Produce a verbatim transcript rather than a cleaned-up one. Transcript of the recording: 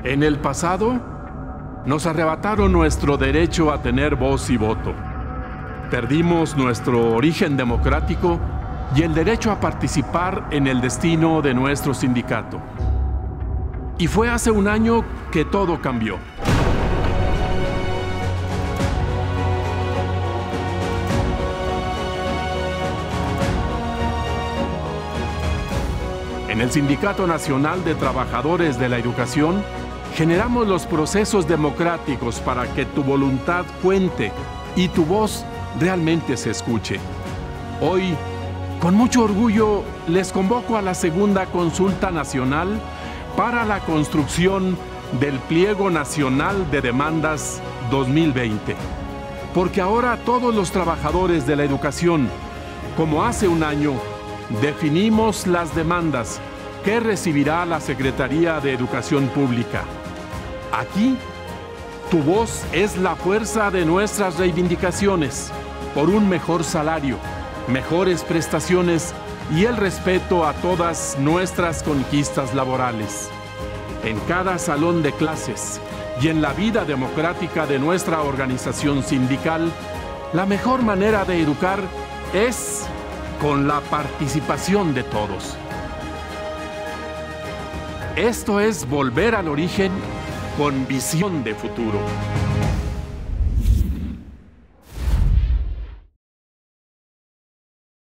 En el pasado, nos arrebataron nuestro derecho a tener voz y voto. Perdimos nuestro origen democrático y el derecho a participar en el destino de nuestro sindicato. Y fue hace un año que todo cambió. En el Sindicato Nacional de Trabajadores de la Educación, generamos los procesos democráticos para que tu voluntad cuente y tu voz realmente se escuche. Hoy, con mucho orgullo, les convoco a la segunda consulta nacional para la construcción del Pliego Nacional de Demandas dos mil veinte. Porque ahora todos los trabajadores de la educación, como hace un año, definimos las demandas que recibirá la Secretaría de Educación Pública. Aquí, tu voz es la fuerza de nuestras reivindicaciones por un mejor salario, mejores prestaciones y el respeto a todas nuestras conquistas laborales. En cada salón de clases y en la vida democrática de nuestra organización sindical, la mejor manera de educar es con la participación de todos. Esto es volver al origen con visión de futuro.